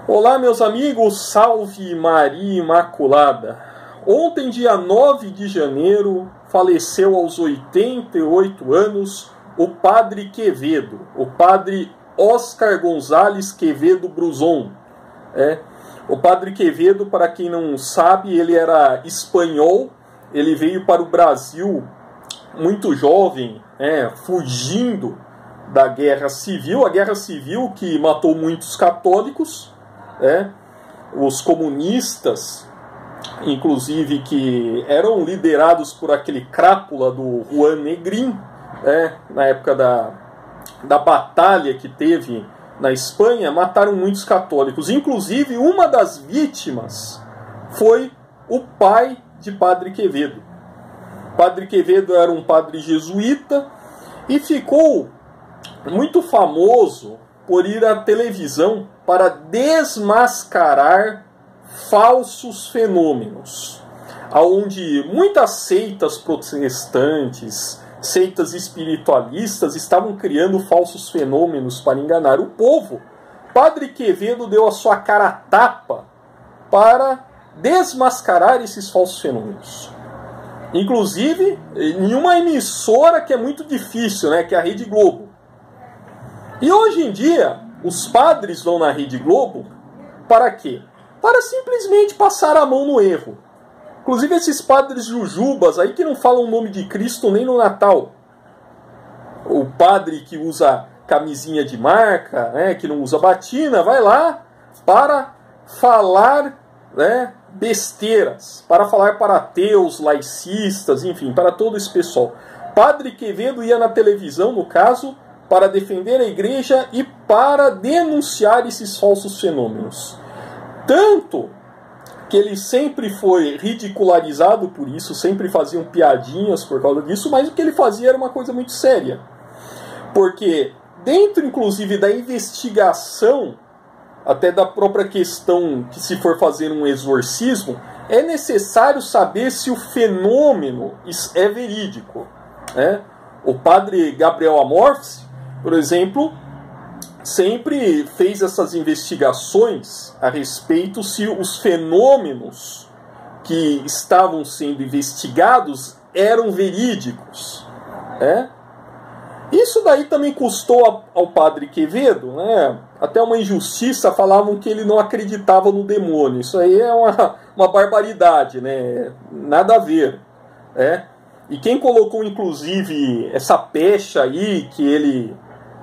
Olá, meus amigos, salve Maria Imaculada. Ontem, dia 9 de janeiro, faleceu aos 88 anos o padre Quevedo, o padre Oscar González Quevedo Bruzón. O padre Quevedo, para quem não sabe, ele era espanhol, ele veio para o Brasil muito jovem, fugindo da Guerra Civil, a Guerra Civil que matou muitos católicos, os comunistas, inclusive, que eram liderados por aquele crápula do Juan Negrín, na época da batalha que teve na Espanha, mataram muitos católicos. Inclusive, uma das vítimas foi o pai de Padre Quevedo. Padre Quevedo era um padre jesuíta e ficou muito famoso por ir à televisão para desmascarar falsos fenômenos, onde muitas seitas protestantes, seitas espiritualistas estavam criando falsos fenômenos para enganar o povo. Padre Quevedo deu a sua cara a tapa para desmascarar esses falsos fenômenos. Inclusive, em uma emissora que é muito difícil, que é a Rede Globo. E hoje em dia, os padres vão na Rede Globo para quê? Para simplesmente passar a mão no erro. Inclusive esses padres jujubas aí que não falam o nome de Cristo nem no Natal. O padre que usa camisinha de marca, que não usa batina, vai lá para falar besteiras, para falar para ateus, laicistas, enfim, para todo esse pessoal. Padre Quevedo ia na televisão, no caso, para defender a igreja e para denunciar esses falsos fenômenos. Tanto que ele sempre foi ridicularizado por isso, sempre faziam piadinhas por causa disso, mas o que ele fazia era uma coisa muito séria. Porque dentro, inclusive, da investigação, até da própria questão que se for fazer um exorcismo, é necessário saber se o fenômeno é verídico. O padre Gabriel Amorphis, por exemplo, sempre fez essas investigações a respeito se os fenômenos que estavam sendo investigados eram verídicos. Isso daí também custou ao padre Quevedo, até uma injustiça, falavam que ele não acreditava no demônio. Isso aí é uma barbaridade, nada a ver. E quem colocou, inclusive, essa pecha aí, que ele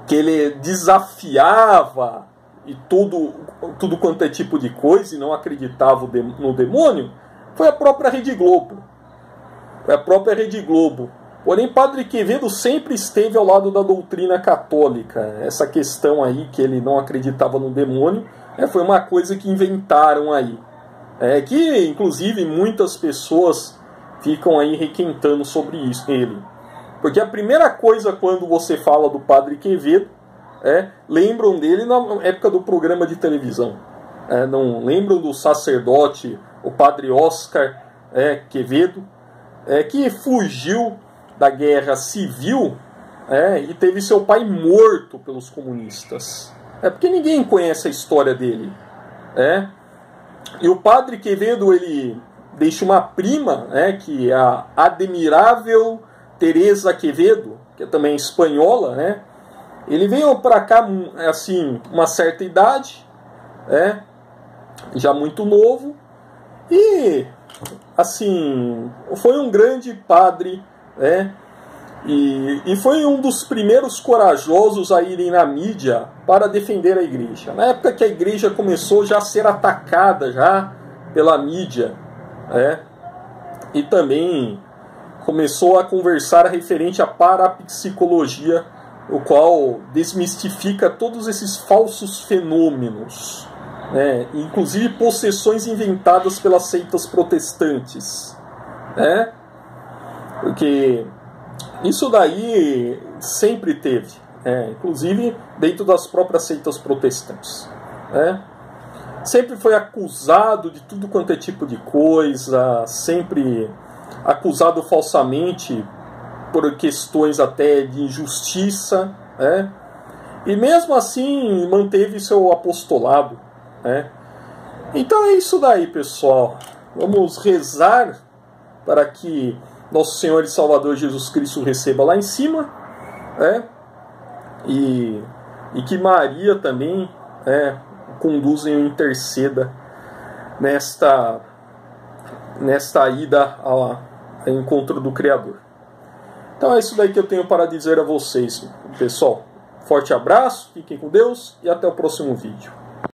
desafiava e tudo quanto é tipo de coisa e não acreditava no demônio, foi a própria Rede Globo. Porém, Padre Quevedo sempre esteve ao lado da doutrina católica. Essa questão aí, que ele não acreditava no demônio, foi uma coisa que inventaram aí. Que, inclusive, muitas pessoas ficam aí requentando sobre isso, ele. Porque a primeira coisa, quando você fala do Padre Quevedo, lembram dele na época do programa de televisão. Não lembram do sacerdote, o Padre Oscar Quevedo, que fugiu da Guerra Civil e teve seu pai morto pelos comunistas. Porque ninguém conhece a história dele. E o Padre Quevedo, ele deixa uma prima, que é a admirável Teresa Quevedo, que é também espanhola, Ele veio para cá, assim, uma certa idade, já muito novo, e, assim, foi um grande padre, e foi um dos primeiros corajosos a irem na mídia para defender a igreja. Na época que a igreja começou já a ser atacada já pela mídia, e também começou a conversar referente à parapsicologia, o qual desmistifica todos esses falsos fenômenos, inclusive possessões inventadas pelas seitas protestantes, porque isso daí sempre teve, inclusive dentro das próprias seitas protestantes, sempre foi acusado de tudo quanto é tipo de coisa, sempre acusado falsamente por questões até de injustiça, e mesmo assim manteve seu apostolado, né? Então é isso daí, pessoal. Vamos rezar para que nosso Senhor e Salvador Jesus Cristo receba lá em cima, né? E que Maria também, né, conduza e interceda nesta ida ao encontro do Criador. Então é isso daí que eu tenho para dizer a vocês, pessoal. Forte abraço, fiquem com Deus e até o próximo vídeo.